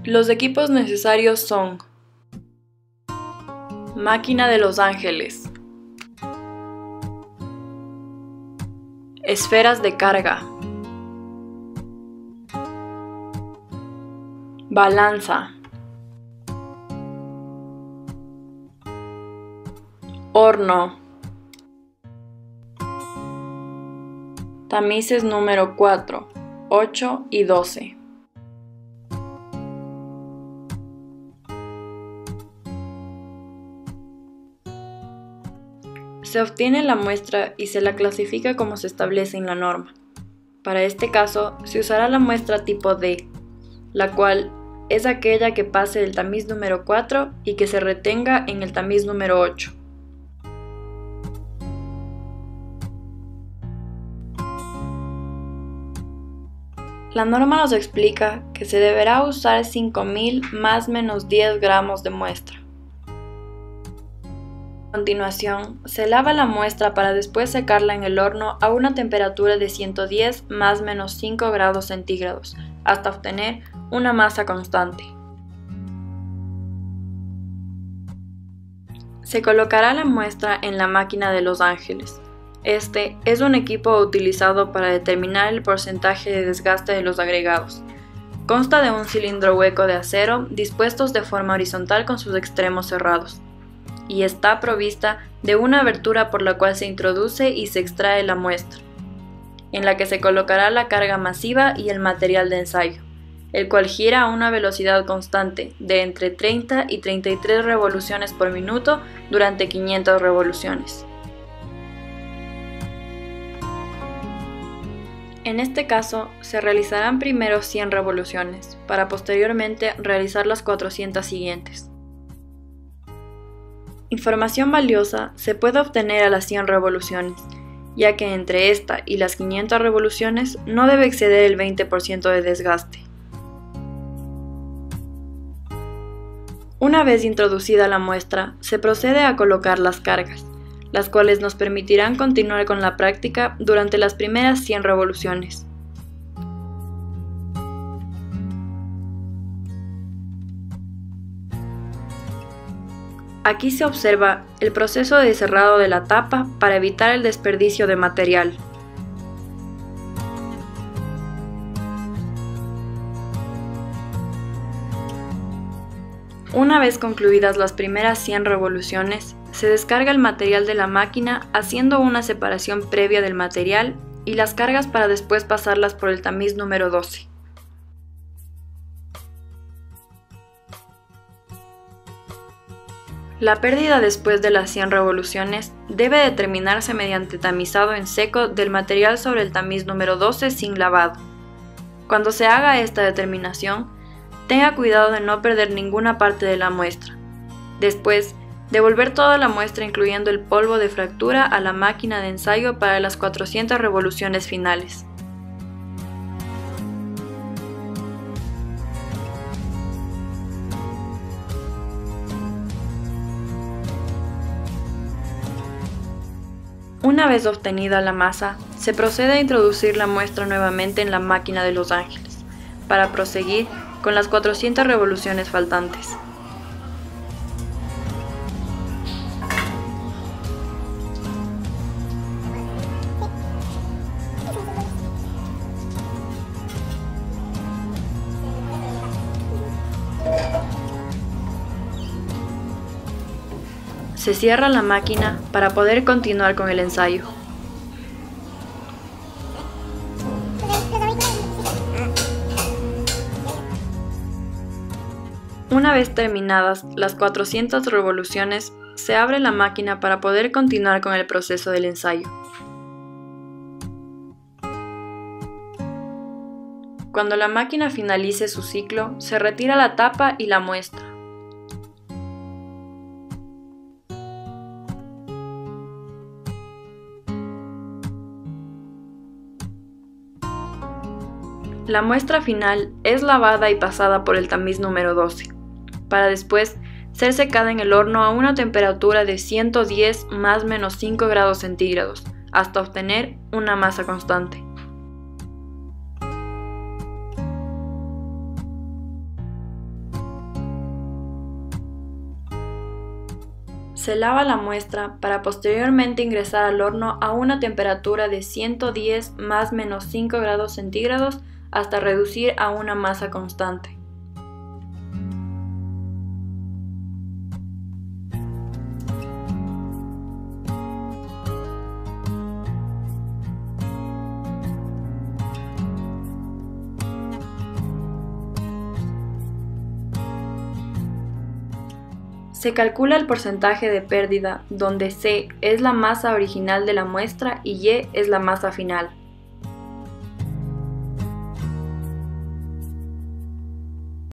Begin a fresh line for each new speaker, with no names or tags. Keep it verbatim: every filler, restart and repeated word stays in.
Los equipos necesarios son máquina de Los Ángeles, esferas de carga, balanza, horno, tamices número cuatro, ocho y doce. Se obtiene la muestra y se la clasifica como se establece en la norma. Para este caso, se usará la muestra tipo D, la cual es aquella que pase del tamiz número cuatro y que se retenga en el tamiz número ocho. La norma nos explica que se deberá usar cinco mil más menos diez gramos de muestra. A continuación, se lava la muestra para después secarla en el horno a una temperatura de ciento diez más menos cinco grados centígrados, hasta obtener una masa constante. Se colocará la muestra en la máquina de Los Ángeles. Este es un equipo utilizado para determinar el porcentaje de desgaste de los agregados. Consta de un cilindro hueco de acero dispuestos de forma horizontal con sus extremos cerrados, y está provista de una abertura por la cual se introduce y se extrae la muestra, en la que se colocará la carga masiva y el material de ensayo, el cual gira a una velocidad constante de entre treinta y treinta y tres revoluciones por minuto durante quinientas revoluciones. En este caso, se realizarán primero cien revoluciones, para posteriormente realizar las cuatrocientas siguientes. Información valiosa se puede obtener a las cien revoluciones, ya que entre esta y las quinientas revoluciones no debe exceder el veinte por ciento de desgaste. Una vez introducida la muestra, se procede a colocar las cargas, las cuales nos permitirán continuar con la práctica durante las primeras cien revoluciones. Aquí se observa el proceso de cerrado de la tapa para evitar el desperdicio de material. Una vez concluidas las primeras cien revoluciones, se descarga el material de la máquina haciendo una separación previa del material y las cargas para después pasarlas por el tamiz número doce. La pérdida después de las cien revoluciones debe determinarse mediante tamizado en seco del material sobre el tamiz número doce sin lavado. Cuando se haga esta determinación, tenga cuidado de no perder ninguna parte de la muestra. Después, devolver toda la muestra incluyendo el polvo de fractura a la máquina de ensayo para las cuatrocientas revoluciones finales. Una vez obtenida la masa, se procede a introducir la muestra nuevamente en la máquina de Los Ángeles, para proseguir con las cuatrocientas revoluciones faltantes. Se cierra la máquina para poder continuar con el ensayo. Una vez terminadas las cuatrocientas revoluciones, se abre la máquina para poder continuar con el proceso del ensayo. Cuando la máquina finalice su ciclo, se retira la tapa y la muestra. La muestra final es lavada y pasada por el tamiz número doce, para después ser secada en el horno a una temperatura de ciento diez más menos cinco grados centígrados, hasta obtener una masa constante. Se lava la muestra para posteriormente ingresar al horno a una temperatura de ciento diez más menos cinco grados centígrados hasta reducir a una masa constante. Se calcula el porcentaje de pérdida, donde C es la masa original de la muestra y Y es la masa final.